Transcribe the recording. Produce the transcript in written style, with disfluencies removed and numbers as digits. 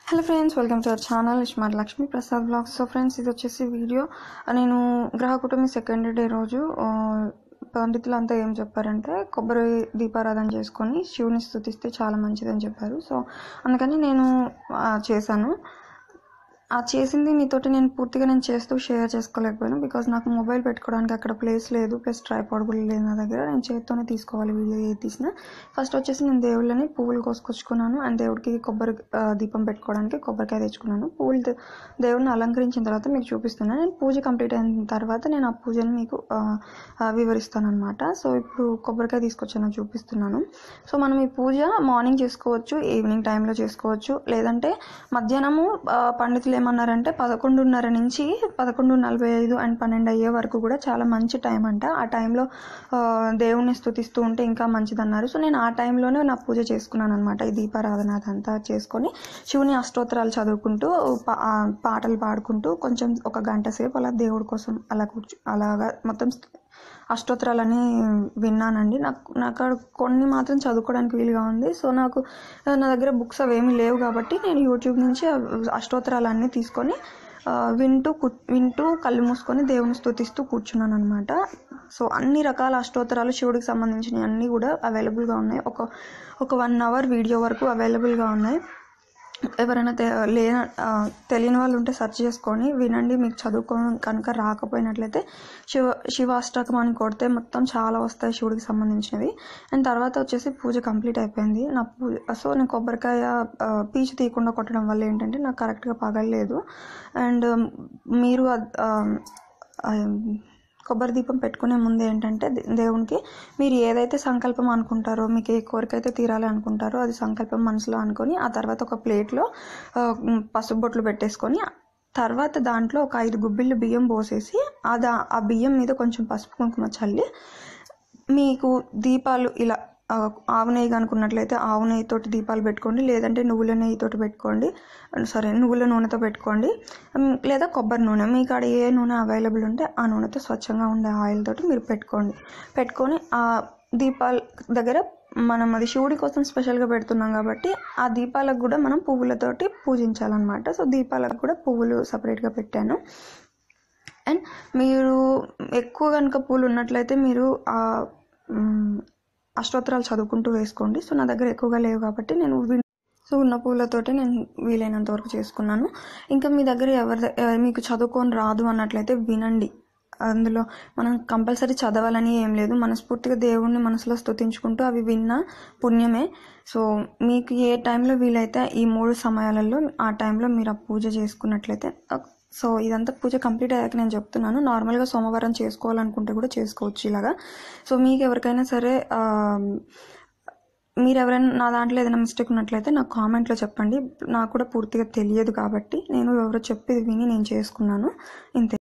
Hello friends, welcome to our channel ismart Lakshmi Prasad blogs. So friends, ఇది వచ్చేసి video నేను గ్రహ కుటుంబి సెకండ్ డే రోజు పండితులు అంతా ఏం చెప్పారంటే కొబ్బరి దీపారాధన చేసుకొని శివుని స్తుతిస్తే చాలా మంచిదని చెప్పారు. సో అందుకని నేను చేశాను. చేసింది మీతోటి నేను పూర్తిగా చేస్తూ షేర్ చేసుకోలేకపోయాను. బికాజ్ నాకు మొబైల్ పెట్టుకోవడానికి అక్కడ ప్లేస్ లేదు, ప్లస్ ట్రైపాడ్ కూడా లేదు నా దగ్గర. నేను చేత్తోనే తీసుకోవాలి వీడియో ఏది తీసినా. ఫస్ట్ వచ్చేసి నేను దేవుళ్ళని పువ్వులు కోసుకొచ్చుకున్నాను అండ్ దేవుడికి కొబ్బరి దీపం పెట్టుకోవడానికి కొబ్బరికాయ తెచ్చుకున్నాను. పువ్వులు దేవుడిని అలంకరించిన తర్వాత మీకు చూపిస్తున్నాను. నేను పూజ కంప్లీట్ అయిన తర్వాత నేను ఆ పూజను మీకు వివరిస్తాను అనమాట. సో ఇప్పుడు కొబ్బరికాయ తీసుకొచ్చాను చూపిస్తున్నాను. సో మనం ఈ పూజ మార్నింగ్ చేసుకోవచ్చు, ఈవినింగ్ టైంలో చేసుకోవచ్చు, లేదంటే మధ్యాహ్నము పండితులు ఏమన్నారంటే 11:30 నుంచి 11:45 అండ్ 12 అయ్యే వరకు కూడా చాలా మంచి టైం అంట. ఆ టైంలో దేవుణ్ణి స్తుతిస్తూ ఉంటే ఇంకా మంచిదన్నారు. సో నేను ఆ టైంలోనే నా పూజ చేసుకున్నాను అనమాట. ఈ దీపారాధన అదంతా చేసుకొని శివుని అష్టోత్తరాలు చదువుకుంటూ పాటలు పాడుకుంటూ కొంచెం ఒక గంట సేపు అలా దేవుడి కోసం అలాగా మొత్తం అష్టోత్తరాలని విన్నానండి. నాకు కొన్ని మాత్రం చదువుకోవడానికి వీలుగా ఉంది. సో నాకు నా దగ్గర బుక్స్ అవేమీ లేవు కాబట్టి నేను యూట్యూబ్ నుంచి అష్టోత్తరాలన్నీ తీసుకొని వింటూ కళ్ళు మూసుకొని దేవుని స్తుతిస్తూ కూర్చున్నాను అనమాట. సో అన్ని రకాల అష్టోత్తరాలు శివుడికి సంబంధించినవి అన్నీ కూడా అవైలబుల్గా ఉన్నాయి. ఒక 1 hour వీడియో వరకు అవైలబుల్గా ఉన్నాయి. ఎవరైనా తెలియని వాళ్ళు ఉంటే సెర్చ్ చేసుకొని వినండి. మీకు చదువుకోవడం కనుక రాకపోయినట్లయితే శివాష్టకం అని కొడితే మొత్తం చాలా వస్తాయి శివుడికి సంబంధించినవి. అండ్ తర్వాత వచ్చేసి పూజ కంప్లీట్ అయిపోయింది నా పూజ. సో నేను కొబ్బరికాయ పీచు తీయకుండా కొట్టడం వల్ల ఏంటంటే నాకు కరెక్ట్గా పగలలేదు. అండ్ మీరు కొబ్బరి దీపం పెట్టుకునే ముందు ఏంటంటే దేవునికి మీరు ఏదైతే సంకల్పం అనుకుంటారో, మీకు ఏ కోరిక అయితే తీరాలి అనుకుంటారో అది సంకల్పం మనసులో అనుకొని ఆ తర్వాత ఒక ప్లేట్లో పసుపు బొట్లు పెట్టేసుకొని తర్వాత దాంట్లో ఒక 5 గుప్పిళ్ళు బియ్యం పోసేసి ఆ బియ్యం మీద కొంచెం పసుపు కుంకుమ చల్లి మీకు దీపాలు ఇలా ఆవు నెయ్యి అనుకున్నట్లయితే ఆవు నెయ్యితోటి దీపాలు పెట్టుకోండి, లేదంటే నువ్వుల నెయ్యితోటి పెట్టుకోండి, నువ్వుల నూనెతో పెట్టుకోండి, లేదా కొబ్బరి నూనె మీకు ఆడ ఏ నూనె అవైలబుల్ ఉంటే ఆ నూనెతో స్వచ్ఛంగా ఉండే ఆయిల్ తోటి మీరు పెట్టుకొని ఆ దీపాల దగ్గర మనం అది శివుడి కోసం స్పెషల్గా పెడుతున్నాం కాబట్టి ఆ దీపాలకు కూడా మనం పువ్వులతోటి పూజించాలన్నమాట. సో దీపాలకు కూడా పువ్వులు సపరేట్గా పెట్టాను. అండ్ మీరు ఎక్కువ కనుక పూలు ఉన్నట్లయితే మీరు అష్టోత్తరాలు చదువుకుంటూ వేసుకోండి. సో నా దగ్గర ఎక్కువగా లేవు కాబట్టి నేను ఉన్న పూలతోటి నేను వీలైనంత వరకు చేసుకున్నాను. ఇంకా మీ దగ్గర మీకు చదువుకొని రాదు అన్నట్లయితే వినండి. అందులో మనం కంపల్సరీ చదవాలని ఏం లేదు. మనస్ఫూర్తిగా దేవుణ్ణి మనసులో స్తుతించుకుంటూ అవి విన్న పుణ్యమే. సో మీకు ఏ టైంలో వీలైతే ఈ 3 సమయాలలో ఆ టైంలో మీరు ఆ పూజ చేసుకున్నట్లయితే, సో ఇదంతా పూజ కంప్లీట్ అయ్యాక నేను చెప్తున్నాను. నార్మల్గా సోమవారం చేసుకోవాలనుకుంటే కూడా చేసుకోవచ్చు ఇలాగా. సో మీకు ఎవరికైనా సరే మీరు ఎవరైనా నా దాంట్లో ఏదైనా మిస్టేక్ ఉన్నట్లయితే నాకు కామెంట్లో చెప్పండి. నాకు కూడా పూర్తిగా తెలియదు కాబట్టి నేను ఎవరో చెప్పేది విని నేను చేసుకున్నాను ఇంతే.